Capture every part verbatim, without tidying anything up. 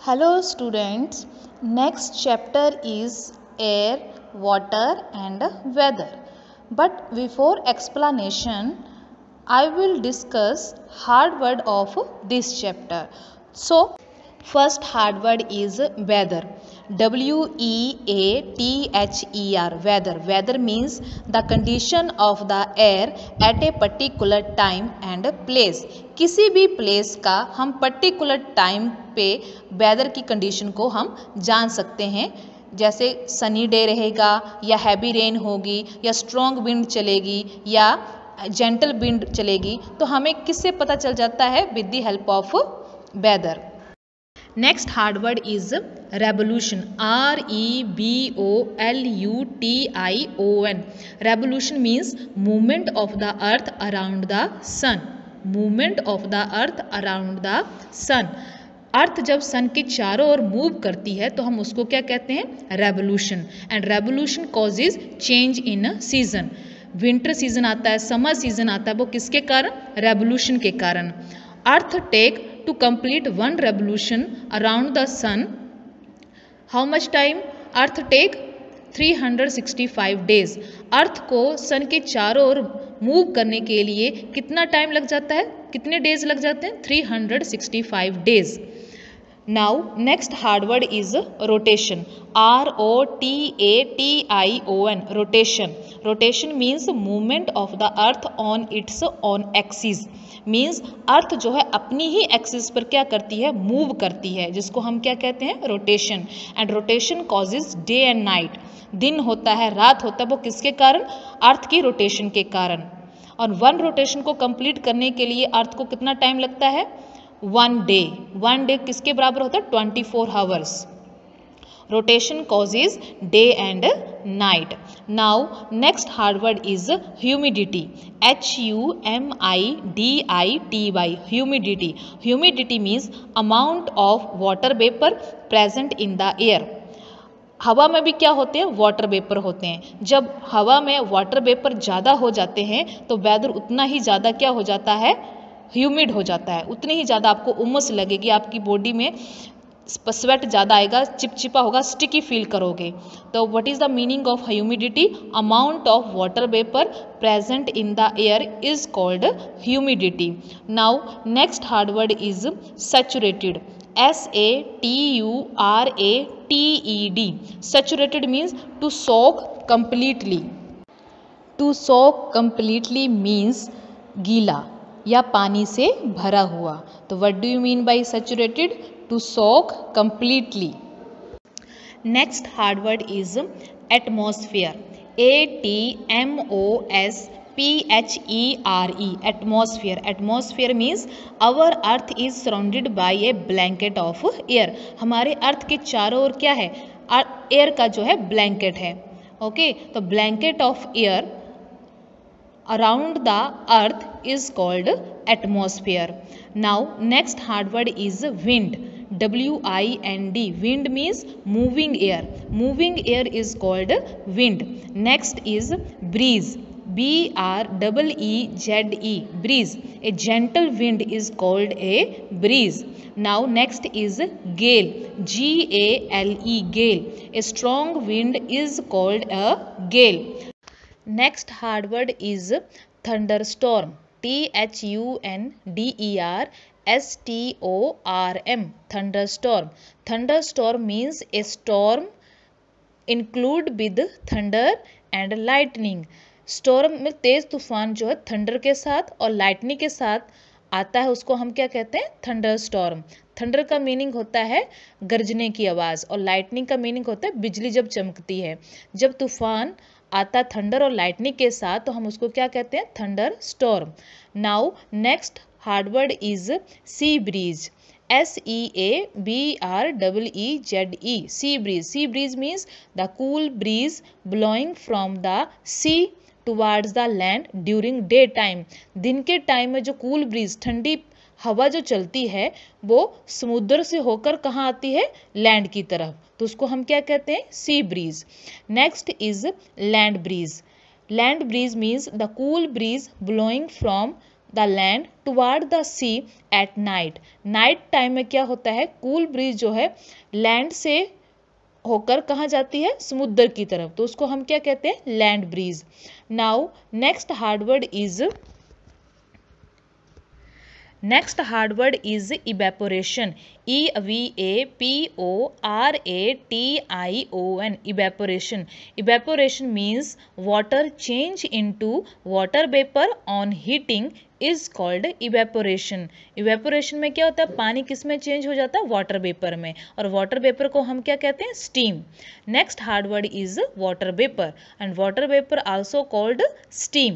Hello students, next chapter is air, water and weather. But before explanation, I will discuss hard word of this chapter. So, first hard word is weather. W E A T H E R, weather. Weather means the condition of the air at a particular time and place. किसी भी place का हम particular time पे weather की condition को हम जान सकते हैं. जैसे सनी डे रहेगा या हैवी रेन होगी या स्ट्रॉन्ग विंड चलेगी या जेंटल विंड चलेगी, तो हमें किससे पता चल जाता है? With the help of weather. Next hard word is revolution. R E B O L U T I O N. Revolution means movement of the earth around the sun. Movement of the earth around the sun. Earth जब sun के चारों ओर move करती है तो हम उसको क्या कहते हैं? Revolution. And revolution causes change in season. Winter season आता है, समर सीजन आता है, वो किसके कारण? रेवोल्यूशन के कारण. Earth take to complete one revolution around the sun. How much time earth take? Three hundred sixty five days. Earth को सन के चारों ओर मूव करने के लिए कितना टाइम लग जाता है? कितने डेज लग जाते हैं? Three hundred sixty five days. Now next hard word is rotation. R O T A T I O N. Rotation. Rotation means movement of the earth on its on axis. Means earth जो है अपनी ही axis पर क्या करती है? Move करती है, जिसको हम क्या कहते हैं? Rotation. And rotation causes day and night. दिन होता है, रात होता है, वो किसके कारण? अर्थ की रोटेशन के कारण. और वन रोटेशन को कंप्लीट करने के लिए अर्थ को कितना टाइम लगता है? One day. वन डे किसके बराबर होता है? Twenty four hours. Rotation causes day and night. Now next hard word is humidity. H U M I D I T Y. Humidity. Humidity means amount of water vapour present in the air. हवा में भी क्या होते हैं? Water vapour होते हैं. जब हवा में वाटर वेपर ज़्यादा हो जाते हैं तो वेदर उतना ही ज़्यादा क्या हो जाता है? ह्यूमिड हो जाता है. उतनी ही ज़्यादा आपको उमस लगेगी, आपकी बॉडी में स्वेट ज़्यादा आएगा, चिपचिपा होगा, स्टिकी फील करोगे. तो what is the meaning of humidity? Amount of water vapour present in the air is called humidity. Now next hard word is saturated. S A T U R A T E D. Saturated means to soak completely. To soak completely means गीला या पानी से भरा हुआ. तो what do you mean by saturated? To soak completely. Next hard word is atmosphere. A T M O S P H E R E. Atmosphere. Atmosphere means our earth is surrounded by a blanket of air. हमारे earth के चारों ओर क्या है? Air का जो है blanket है. Okay okay? तो blanket of air around the earth is called atmosphere. Now next hard word is wind. W I N D. Wind means moving air. Moving air is called wind. Next is breeze. B R E E Z E. Breeze. A gentle wind is called a breeze. Now next is gale. G A L E. Gale. A strong wind is called a gale. Next hard word is thunderstorm. T H U N D E R S T O R M. Thunderstorm. Thunderstorm means a storm include with thunder and lightning. Storm में तेज तूफान जो है thunder के साथ और lightning के साथ आता है, उसको हम क्या कहते हैं? Thunderstorm. थंडर का मीनिंग होता है गरजने की आवाज़ और लाइटनिंग का मीनिंग होता है बिजली जब चमकती है. जब तूफान आता थंडर और लाइटनिंग के साथ तो हम उसको क्या कहते हैं? Thunderstorm. Now next hard word is sea breeze. S E A B R double E Z E. Sea breeze. Sea breeze means the cool breeze blowing from the sea towards the land during day time. दिन के time में जो cool bridge, ठंडी हवा जो चलती है, वो समुद्र से होकर कहाँ आती है? लैंड की तरफ. तो उसको हम क्या कहते हैं? Sea breeze. Next is land breeze. Land breeze means the cool breeze blowing from the land toward the sea at night. Night time में क्या होता है, कूल ब्रीज जो है लैंड से होकर कहाँ जाती है, समुद्र की तरफ, तो उसको हम क्या कहते हैं, land breeze. Now next hard word is next hard word is evaporation. E V A P O R A T I O N, evaporation. Evaporation means water change into water vapour on heating is called evaporation. Evaporation में क्या होता है, पानी किस में change हो जाता है, वाटर वेपर में, और वाटर वेपर को हम क्या कहते हैं, steam. Next hard word is water vapour and water vapour also called steam.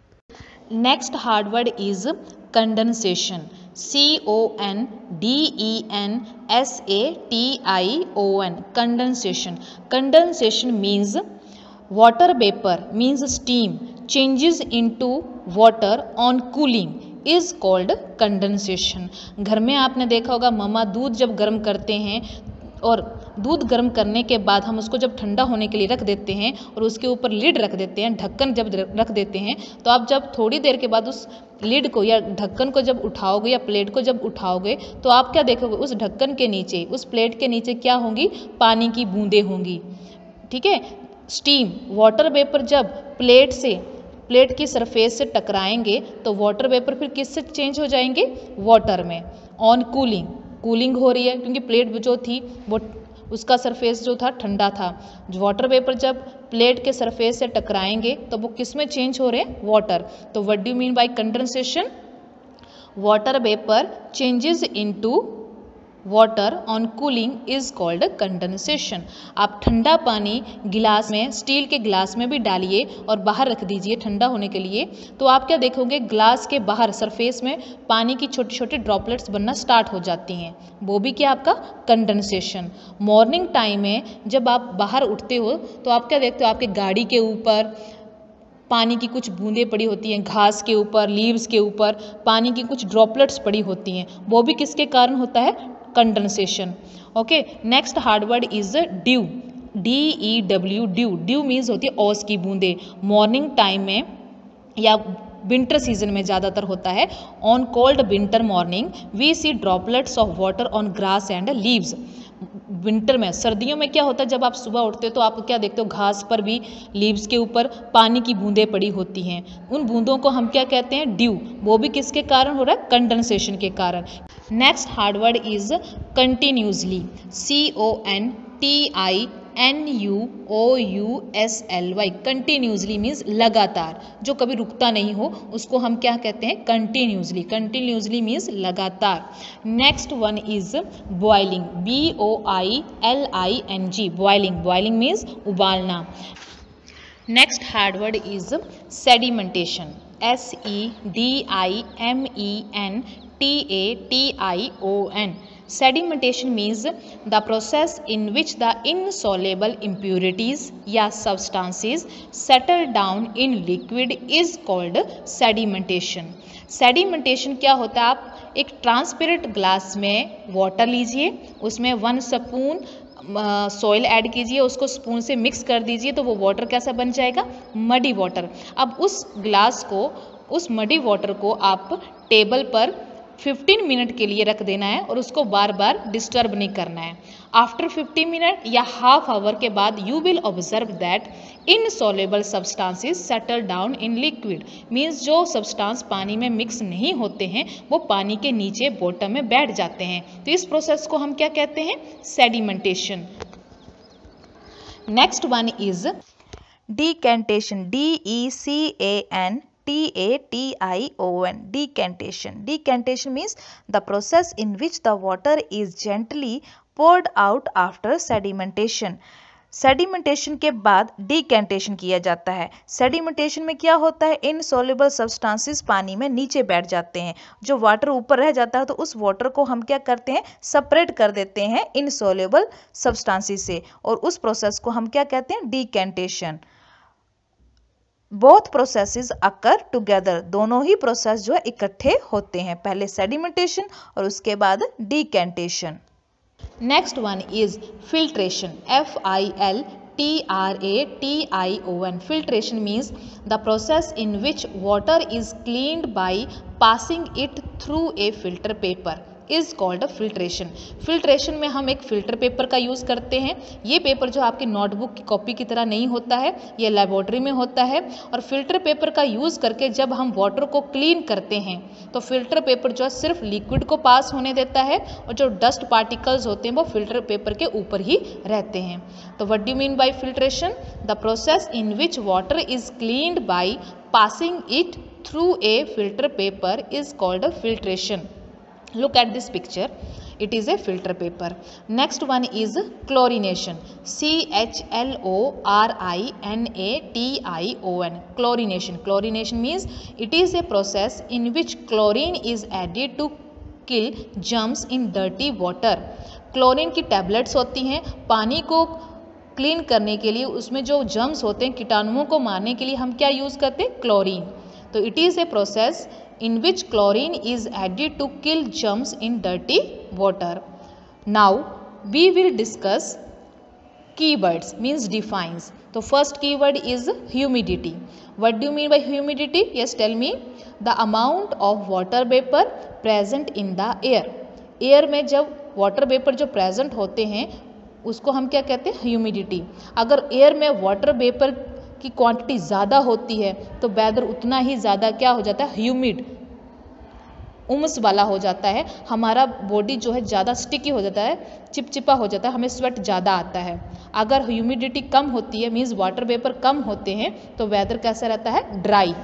Next hard word is condensation. C O N D E N S A T I O N, condensation. Condensation means water vapor means steam changes into water on cooling is called condensation. घर में आपने देखा होगा मम्मा दूध जब गर्म करते हैं और दूध गर्म करने के बाद हम उसको जब ठंडा होने के लिए रख देते हैं और उसके ऊपर लिड रख देते हैं, ढक्कन जब रख देते हैं, तो आप जब थोड़ी देर के बाद उस लिड को या ढक्कन को जब उठाओगे या प्लेट को जब उठाओगे तो आप क्या देखोगे, उस ढक्कन के नीचे, उस प्लेट के नीचे क्या होंगी, पानी की बूंदें होंगी। ठीक है, स्टीम, वाटर वेपर जब प्लेट से प्लेट की सरफेस से टकराएंगे तो वाटर वेपर फिर किससे चेंज हो जाएंगे, वाटर में। ऑन कूलिंग, कूलिंग हो रही है क्योंकि प्लेट जो थी वो उसका सरफेस जो था ठंडा था। वाटर वेपर जब प्लेट के सरफेस से टकराएंगे तो वो किस में चेंज हो रहे हैं, वाटर। तो what do you mean by condensation, water vapour changes into water on cooling is called condensation. आप ठंडा पानी गिलास में, स्टील के गिलास में भी डालिए और बाहर रख दीजिए ठंडा होने के लिए, तो आप क्या देखोगे, ग्लास के बाहर सरफेस में पानी की छोटी छोटी ड्रॉपलेट्स बनना स्टार्ट हो जाती हैं, वो भी क्या आपका कंडेंसेशन। मॉर्निंग टाइम में जब आप बाहर उठते हो तो आप क्या देखते हो, आपके गाड़ी के ऊपर पानी की कुछ बूंदें पड़ी होती हैं, घास के ऊपर, लीव्स के ऊपर पानी की कुछ ड्रॉपलेट्स पड़ी होती हैं, वो भी किसके कारण होता है, condensation. Okay, next hard word is dew. D E W, dew. Dew means होती है ओस की बूंदें। मॉर्निंग टाइम में या विंटर सीजन में ज़्यादातर होता है। On cold winter morning we see droplets of water on grass and leaves. Winter में, सर्दियों में क्या होता है, जब आप सुबह उठते हो तो आप क्या देखते हो, घास पर भी, लीव्स के ऊपर पानी की बूंदें पड़ी होती हैं, उन बूंदों को हम क्या कहते हैं, ड्यू। वो भी किसके कारण हो रहा है, कंडेंसेशन के कारण। Next hard word is continuously. C O N T I N U O U S L Y, continuously means लगातार, जो कभी रुकता नहीं हो उसको हम क्या कहते हैं, कंटिन्यूसली। कंटिन्यूसली मीन्स लगातार। Next one is boiling. B O I L I N G, boiling. Boiling means उबालना। Next hard word is sedimentation. S E D I M E N T A T I O N. Sedimentation means the process in which the insoluble impurities या substances settle down in liquid is called sedimentation. Sedimentation क्या होता है, आप एक transparent glass में water लीजिए, उसमें one spoon soil add कीजिए, उसको स्पून से मिक्स कर दीजिए, तो वो वाटर कैसा बन जाएगा, मडी वाटर। अब उस ग्लास को, उस मडी वाटर को आप टेबल पर फिफ्टीन मिनट के लिए रख देना है और उसको बार बार डिस्टर्ब नहीं करना है। आफ्टर फिफ्टीन मिनट या हाफ आवर के बाद you will observe that insoluble substances settle down in liquid. Means जो सब्सटेंस पानी में मिक्स नहीं होते हैं वो पानी के नीचे बॉटम में बैठ जाते हैं, तो इस प्रोसेस को हम क्या कहते हैं, sedimentation. Next one is decantation. D E C A N T A T I O N, decantation. Decantation means the process in which the water is gently poured out after sedimentation. Sedimentation के बाद decantation किया जाता है। Sedimentation में क्या होता है, insoluble substances पानी में नीचे बैठ जाते हैं, जो वाटर ऊपर रह जाता है तो उस वाटर को हम क्या करते हैं, सेपरेट कर देते हैं इनसॉल्युबल सब्सटेंसेस से, और उस प्रोसेस को हम क्या कहते हैं, decantation. Both processes occur together, दोनों ही प्रोसेस जो है इकट्ठे होते हैं, पहले सेडिमेंटेशन और उसके बाद decantation. Next one is filtration. F I L T R A T I O N. Filtration means the process in which water is cleaned by passing it through a filter paper is called filtration. Filtration में हम एक filter paper का use करते हैं. ये paper जो आपकी notebook की कॉपी की तरह नहीं होता है, ये लेबोरेटरी में होता है. और फिल्टर पेपर का यूज़ करके जब हम वाटर को क्लीन करते हैं तो फिल्टर पेपर जो है सिर्फ लिक्विड को पास होने देता है और जो डस्ट पार्टिकल्स होते हैं वो फिल्टर पेपर के ऊपर ही रहते हैं. तो what do mean by filtration? The process in which water is cleaned by passing it through a filter paper is called filtration. Look at this picture. It is a filter paper. Next one is chlorination. C H L O R I N A T I O N. Chlorination. Chlorination means it is a process in which chlorine is added to kill germs in dirty water. Chlorine की tablets होती हैं. पानी को clean करने के लिए उसमें जो जर्म्स होते हैं, कीटाणुओं को मारने के लिए हम क्या यूज़ करते हैं? क्लोरीन. तो it is a process in which chlorine is added to kill germs in dirty water. Now we will discuss keywords, means defines. So first keyword is humidity. What do you mean by humidity? Yes, tell me. The amount of water vapor present in the air. Air में जब water vapor जो present होते हैं उसको हम क्या कहते हैं? ह्यूमिडिटी. अगर एयर में वाटर वेपर की क्वांटिटी ज़्यादा होती है तो वेदर उतना ही ज़्यादा क्या हो जाता है? ह्यूमिड, उमस वाला हो जाता है. हमारा बॉडी जो है ज़्यादा स्टिकी हो जाता है, चिपचिपा हो जाता है, हमें स्वेट ज़्यादा आता है. अगर ह्यूमिडिटी कम होती है, मीन्स वाटर वेपर कम होते हैं, तो वेदर कैसा रहता है? Dry.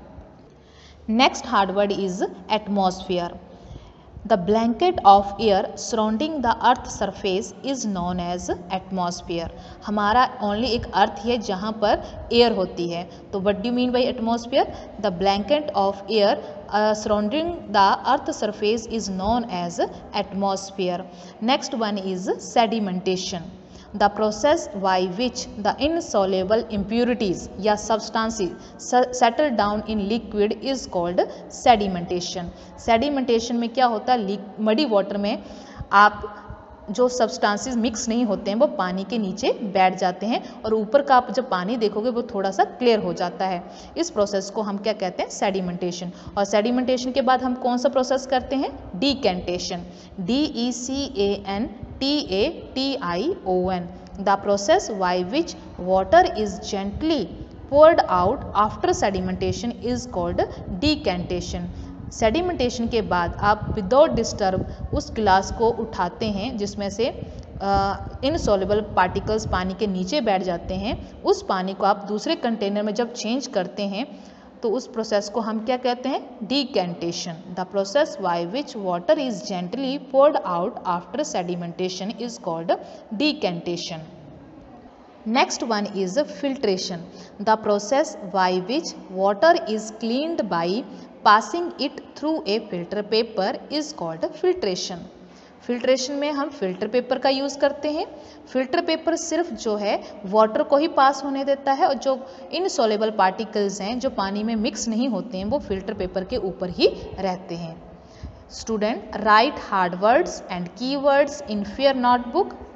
Next hard word is atmosphere. The blanket of air surrounding the earth surface is known as atmosphere. हमारा ओनली एक अर्थ है जहाँ पर एयर होती है. तो what do you mean by atmosphere? The blanket of air uh, surrounding the earth surface is known as atmosphere. Next one is sedimentation. The process by which the insoluble impurities या substances settle down in liquid is called sedimentation. Sedimentation में क्या होता है? Muddy water में आप जो substances mix नहीं होते हैं वो पानी के नीचे बैठ जाते हैं और ऊपर का आप जब पानी देखोगे वो थोड़ा सा क्लियर हो जाता है. इस प्रोसेस को हम क्या कहते हैं? सेडिमेंटेशन. और सेडिमेंटेशन के बाद हम कौन सा प्रोसेस करते हैं? Decantation. D E C A N T A T I O N. The process by which water is gently poured out after sedimentation is called decantation. Sedimentation के बाद आप विदाउट डिस्टर्ब उस गिलास को उठाते हैं जिसमें से इनसॉल्युबल पार्टिकल्स पानी के नीचे बैठ जाते हैं. उस पानी को आप दूसरे कंटेनर में जब चेंज करते हैं तो उस प्रोसेस को हम क्या कहते हैं? Decantation. The process by which water is gently poured out after sedimentation is called decantation. Next one is filtration. The process by which water is cleaned by passing it through a filter paper is called filtration. Filtration में हम filter paper का use करते हैं. Filter paper सिर्फ जो है water को ही पास होने देता है और जो इनसॉल्युबल पार्टिकल्स हैं जो पानी में मिक्स नहीं होते हैं वो फिल्टर पेपर के ऊपर ही रहते हैं. Student, write hard words and key words in your notebook.